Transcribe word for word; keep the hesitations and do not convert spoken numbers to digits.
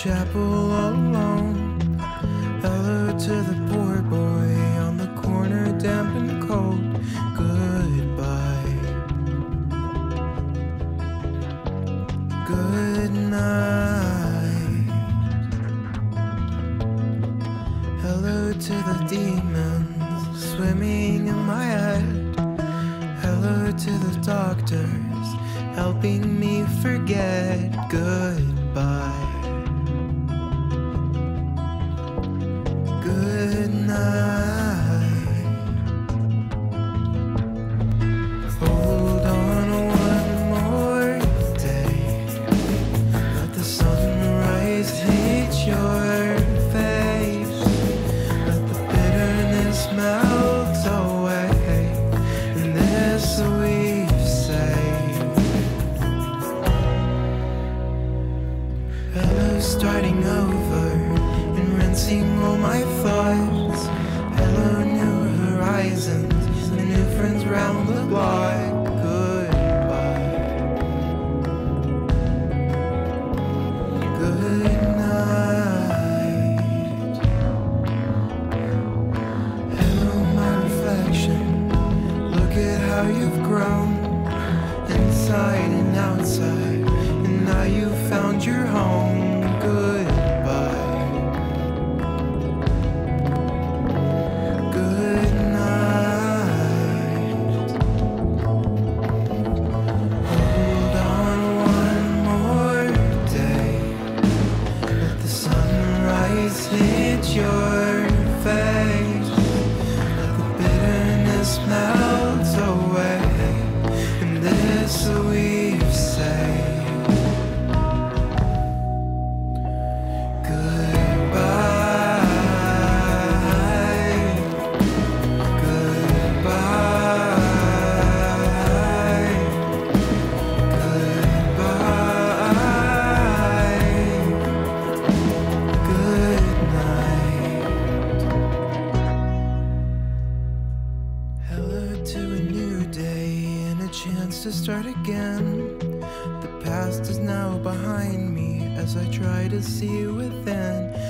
chapel all alone. Hello to the poor boy on the corner, damp and cold. Goodbye. Good night. Hello to the demons swimming in my head. Hello to the doctors helping me forget. Goodbye. Good night. Hold on one more day. Let the sunrise hit your face. Let the bitterness melt away. And this we've saved. Hello, starting over and rinsing all my thoughts. Hello, new horizons and new friends round the block. Goodbye. Good night. Hello, my reflection. Look at how you've grown, inside and outside, and now you've found your home. Goodbye. Good night. Hold on one more day. Let the sunrise hit your face. Let the bitterness melt away. And this we've saved. To start again. The past is now behind me as I try to see within.